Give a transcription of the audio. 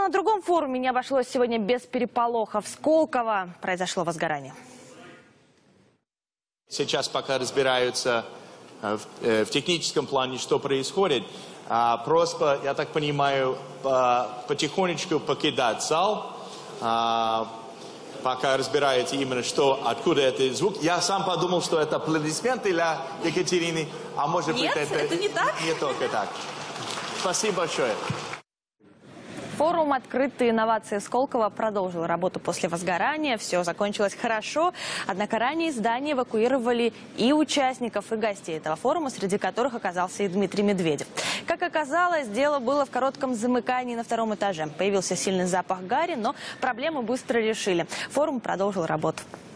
на другом форуме не обошлось сегодня без переполоха. В Сколково произошло возгорание. Сейчас пока разбираются в техническом плане, что происходит. Просто, я так понимаю, потихонечку покидать зал, пока разбирается именно что, откуда этот звук. Я сам подумал, что это аплодисменты для Екатерины, а может быть это не так? Не только так. Спасибо большое. Форум «Открытые инновации» Сколково продолжил работу после возгорания. Все закончилось хорошо. Однако ранее из здания эвакуировали и участников, и гостей этого форума, среди которых оказался и Дмитрий Медведев. Как оказалось, дело было в коротком замыкании на втором этаже. Появился сильный запах гари, но проблему быстро решили. Форум продолжил работу.